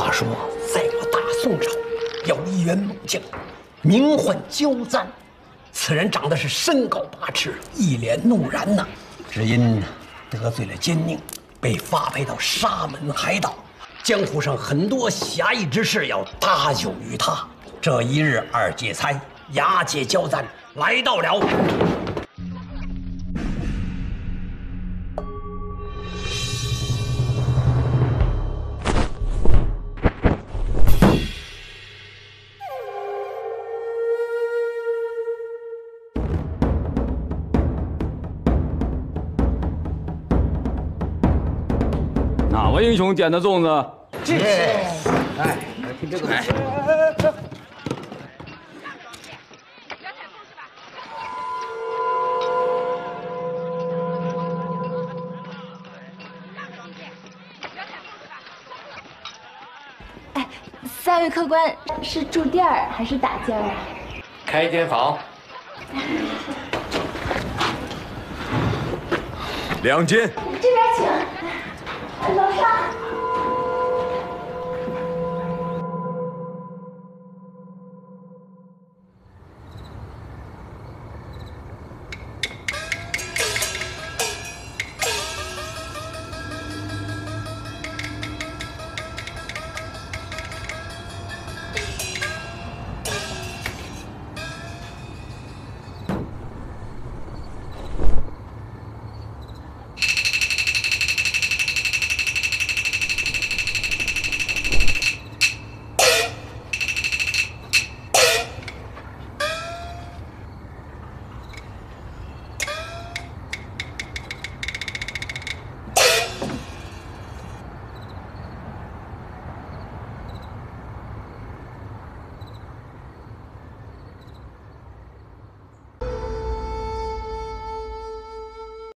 话说，在我大宋朝，有一员猛将，名唤焦赞。此人长得是身高8尺，一脸怒然呐。只因得罪了奸佞，被发配到沙门海岛。江湖上很多侠义之士要搭救于他。这一日二劫猜，押解焦赞来到了。 哪位英雄点的粽子？ 这是，哎，听这个。 哎，3位客官是住店儿还是打尖儿啊？ 开间房。2间。 这边请，楼上。